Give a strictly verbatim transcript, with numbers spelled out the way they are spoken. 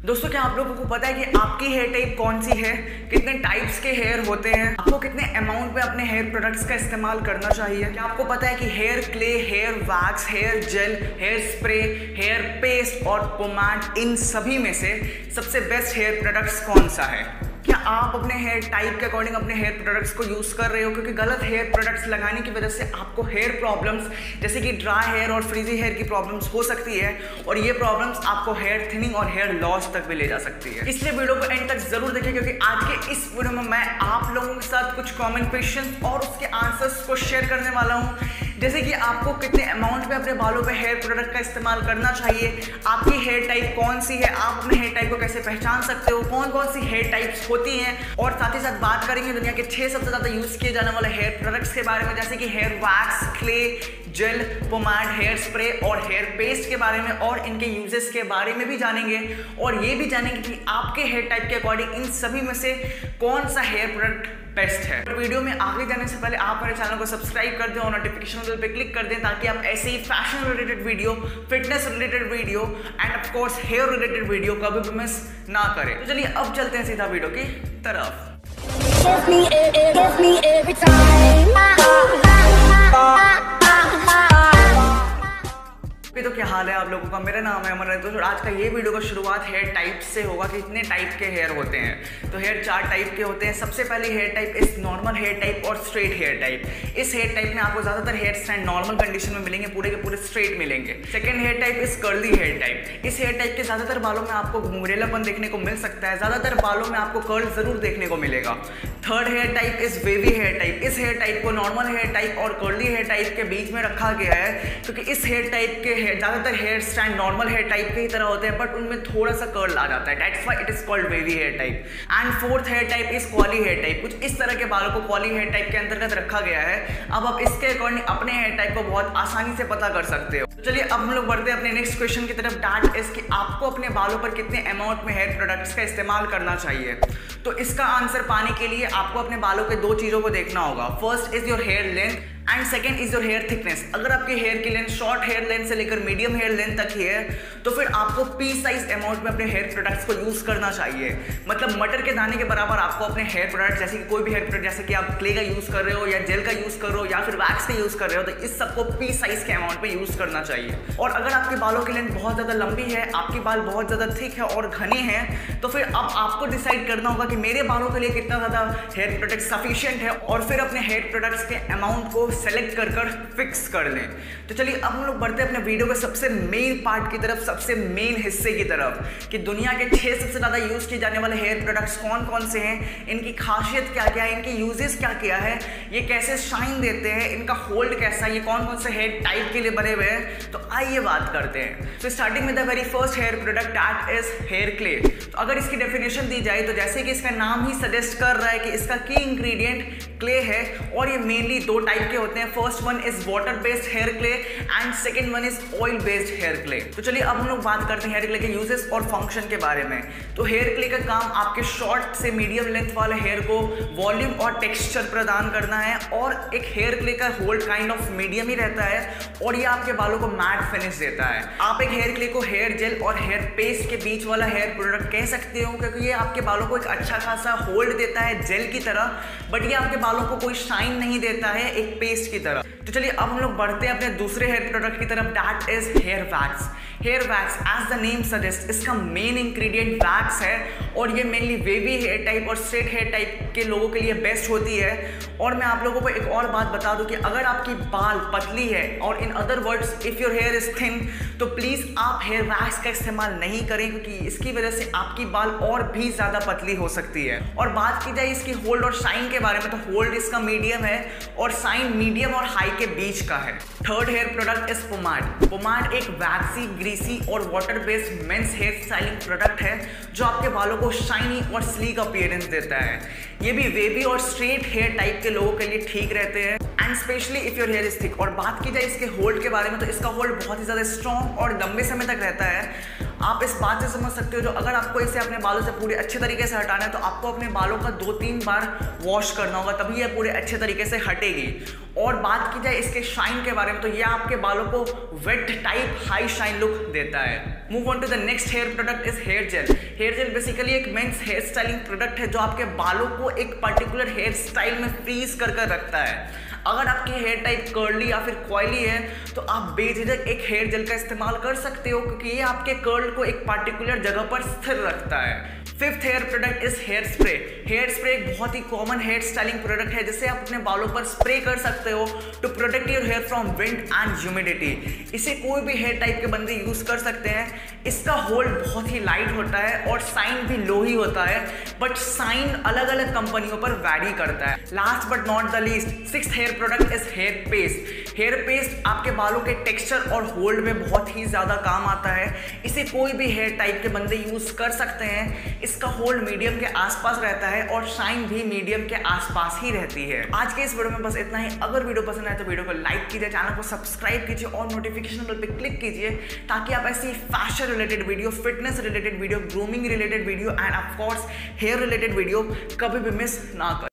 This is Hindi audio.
दोस्तों, क्या आप लोगों को पता है कि आपकी हेयर टाइप कौन सी है, कितने टाइप्स के हेयर होते हैं, आपको कितने अमाउंट में अपने हेयर प्रोडक्ट्स का इस्तेमाल करना चाहिए? क्या आपको पता है कि hair clay, hair wax, hair gel, hair spray, hair paste और पोमाड, इन सभी में से सबसे बेस्ट हेयर प्रोडक्ट्स कौन सा है? क्या आप अपने हेयर टाइप के अकॉर्डिंग अपने हेयर प्रोडक्ट्स को यूज़ कर रहे हो? क्योंकि गलत हेयर प्रोडक्ट्स लगाने की वजह से आपको हेयर प्रॉब्लम्स जैसे कि ड्राई हेयर और फ्रीजी हेयर की प्रॉब्लम्स हो सकती है, और ये प्रॉब्लम्स आपको हेयर थिनिंग और हेयर लॉस तक भी ले जा सकती है। इसलिए वीडियो को एंड तक जरूर देखिए, क्योंकि आज के इस वीडियो में मैं आप लोगों के साथ कुछ कॉमन क्वेश्चन और उसके आंसर्स को शेयर करने वाला हूँ, जैसे कि आपको कितने अमाउंट में अपने बालों पे हेयर प्रोडक्ट का इस्तेमाल करना चाहिए, आपकी हेयर टाइप कौन सी है, आप अपने हेयर टाइप को कैसे पहचान सकते हो, कौन कौन सी हेयर टाइप्स होती हैं, और साथ ही साथ बात करेंगे दुनिया के छह सबसे ज्यादा यूज किए जाने वाले हेयर प्रोडक्ट्स के बारे में, जैसे कि hair wax, clay, gel, pomade, hair spray और हेयर पेस्ट के बारे में, और इनके यूजेस के बारे में भी जानेंगे, और ये भी जानेंगे कि आपके हेयर टाइप के अकॉर्डिंग इन सभी में से कौन सा हेयर प्रोडक्ट बेस्ट है। तो वीडियो में आगे जाने से पहले आप मेरे चैनल को सब्सक्राइब कर दें और नोटिफिकेशन बेल पे क्लिक कर दें, ताकि आप ऐसे ही fashion related video, fitness related video and of course hair related video कभी भी मिस ना करें। तो चलिए अब चलते हैं सीधा वीडियो की तरफ। Give me, give me every time. तो क्या हाल है आप लोगों का? मेरा नाम है अमर। तो आज का ये वीडियो का शुरुआत हेयर टाइप से होगा कि कितने टाइप के हेयर होते हैं। तो हेयर चार टाइप के होते हैं। सबसे पहले hair type is normal hair type और स्ट्रेट हेयर टाइप। इस हेयर टाइप में आपको ज़्यादातर हेयर स्टैंड नॉर्मल कंडीशन में मिलेंगे, पूरे के पूरे स्ट्रेट मिलेंगे। Second hair type is curly hair type. इस हेयर टाइप के ज़्यादातर बालों में आपको घुंघरेलापन देखने को मिल सकता है, ज़्यादातर बालों में आपको कर्ल जरूर देखने को मिलेगा। Third hair type is wavy hair type. इस हेयर टाइप को नॉर्मल हेयर टाइप और कर्ली हेयर टाइप के बीच में रखा गया है, क्योंकि इस हेयर टाइप के ज़्यादातर hair stand normal hair type के ही तरह होते हैं, बट उनमें थोड़ा सा कर्ल आ जाता है। That's why it is called wavy hair type. And fourth hair type is coily hair type. कुछ इस तरह के बालों को क्वाली हेयर टाइप के अंतर्गत रखा गया है। अब आप इसके अकॉर्डिंग अपने हेयर टाइप को बहुत आसानी से पता कर सकते हो। तो चलिए अब हम लोग बढ़ते हैं अपने नेक्स्ट क्वेश्चन की तरफ। दैट इज कि आपको अपने बालों पर कितने अमाउंट में हेयर प्रोडक्ट्स का इस्तेमाल करना चाहिए। तो इसका आंसर पाने के लिए आपको अपने बालों के दो चीजों को देखना होगा। First is your hair length and second is your hair thickness. अगर आपके हेयर की लेंथ शॉर्ट हेयर लेंथ से लेकर मीडियम हेयर लेंथ तक ही है, तो फिर आपको पी साइज अमाउंट में अपने हेयर प्रोडक्ट्स को यूज करना चाहिए। मतलब मटर के दाने के बराबर आपको अपने हेयर प्रोडक्ट, जैसे कि कोई भी हेयर प्रोडक्ट, जैसे कि आप क्ले का यूज कर रहे हो या जेल का यूज कर रहे हो या फिर वैक्स का यूज कर रहे हो, तो इस सबको पी साइज के अमाउंट में यूज करना चाहिए। और अगर आपके बालों की लेंथ बहुत ज्यादा लंबी है, आपके बाल बहुत ज्यादा थिक है और घने हैं, तो फिर अब आपको डिसाइड करना होगा कि मेरे बालों के लिए कितना ज्यादा हेयर प्रोडक्ट सफिशिएंट है, और फिर अपने हेयर प्रोडक्ट्स के अमाउंट को सेलेक्ट कर कर फिक्स कर लें। तो चलिए अब हम लोग बढ़ते हैं अपने वीडियो के सबसे मेन पार्ट की तरफ, सबसे मेन हिस्से की तरफ, कि दुनिया के छह सबसे ज्यादा यूज किए जाने वाले हेयर प्रोडक्ट्स कौन कौन से हैं, इनकी खासियत क्या क्या है, इनके यूजेस क्या क्या है, ये कैसे शाइन देते हैं, इनका होल्ड कैसा है, ये कौन कौन से हेयर टाइप के लिए बने हुए हैं। तो आइए बात करते हैं। तो starting with the very first hair product, that is hair clay. तो अगर इसकी डेफिनेशन दी जाए तो जैसे कि इसका नाम ही सजेस्ट कर रहा है कि इसका की इंग्रेडिएंट क्ले है, और ये मेनली दो टाइप के होते हैं। First one is water based hair clay and second one is oil based hair clay. तो चलिए अब हम लोग बात करते हैं हेयर क्ले के यूजेस और फंक्शन के बारे में। तो हेयर क्ले का काम आपके शॉर्ट से मीडियम लेंथ वाले हेयर को वॉल्यूम और टेक्सचर प्रदान करना है, और एक हेयर क्ले का होल्ड काइंड ऑफ मीडियम ही रहता है, और ये आपके बालों को मैट फिनिश देता है। आप एक हेयर क्ले को हेयर जेल और हेयर पेस्ट के बीच वाला हेयर प्रोडक्ट कह सकते हो, क्योंकि ये आपके बालों को एक अच्छा खासा होल्ड देता है जेल की तरह, बट ये आपके बालों को कोई शाइन नहीं देता है एक पेस्ट की तरह। तो चलिए अब हम लोग बढ़ते हैं अपने दूसरे हेयर प्रोडक्ट की तरफ, that is hair wax. Hair wax as the name suggest, इसका मेन इंग्रेडिएंट वैक्स है, और ये मेनली वेवी हेयर टाइप और स्ट्रेट हेयर टाइप के लोगों के लिए बेस्ट होती है। और मैं आप लोगों को एक और बात बता दूं कि अगर आपकी बाल पतली है, और in other words if your hair is thin, तो प्लीज आप हेयर वैक्स का इस्तेमाल नहीं करें, क्योंकि इसकी वजह से आपकी बाल और भी ज्यादा पतली हो सकती है। और बात की जाए इसकी होल्ड और शाइन के बारे में, तो होल्ड इसका मीडियम है और शाइन मीडियम और हाई के बीच का है। Third hair product is pomade. Pomade एक वैक्सी, ग्रीसी और water based men's hair styling product है, जो आपके बालों को शाइनी और स्लीक अपीयरेंस देता है। ये भी वेवी और स्ट्रेट हेयर टाइप के लोगों के लिए ठीक रहते हैं, and specially if your hair is thick. और बात की जाए इसके होल्ड के बारे में, तो इसका होल्ड बहुत ही ज़्यादा स्ट्रॉन्ग और लंबे समय तक रहता है। आप इस बात से समझ सकते हो, जो अगर आपको इसे अपने बालों से पूरे अच्छे तरीके से हटाना है तो आपको अपने बालों का दो तीन बार वॉश करना होगा, तभी ये पूरे अच्छे तरीके से हटेगी। और बात की जाए इसके शाइन के बारे में तो ये आपके बालों को wet type high shine look देता है। Move on to the next hair product is hair gel. Hair gel basically एक मेंस हेयर स्टाइलिंग प्रोडक्ट है जो आपके बालों को एक पर्टिकुलर हेयर स्टाइल में फ्रीज कर कर रखता है। अगर आपकी हेयर टाइप कर्ली या फिर कॉयली है तो आप बेझिझक एक हेयर जेल का इस्तेमाल कर सकते हो, क्योंकि ये आपके कर्ल को एक पर्टिकुलर जगह पर स्थिर रखता है। Fifth hair product is hair spray. Hair spray एक बहुत ही कॉमन हेयर स्टाइलिंग प्रोडक्ट है जिसे आप अपने बालों पर स्प्रे कर सकते हो to protect your hair from wind and humidity. इसे कोई भी हेयर टाइप के बंदे यूज कर सकते हैं। इसका होल्ड बहुत ही लाइट होता है और साइन भी लो ही होता है, बट साइन अलग अलग कंपनियों पर वैरी करता है। Last but not the least, sixth hair product is hair paste. Hair paste आपके बालों के टेक्सचर और होल्ड में बहुत ही ज्यादा काम आता है। इसे कोई भी हेयर टाइप के बंदे यूज कर सकते हैं। इसका होल्ड मीडियम के आसपास रहता है और शाइन भी मीडियम के आसपास ही रहती है। आज के इस वीडियो में बस इतना ही। अगर वीडियो पसंद आए तो वीडियो को लाइक कीजिए, चैनल को सब्सक्राइब कीजिए और नोटिफिकेशन बेल पे क्लिक कीजिए ताकि आप ऐसी fashion related video, fitness related video, grooming related video and of course hair related video कभी भी मिस ना करें।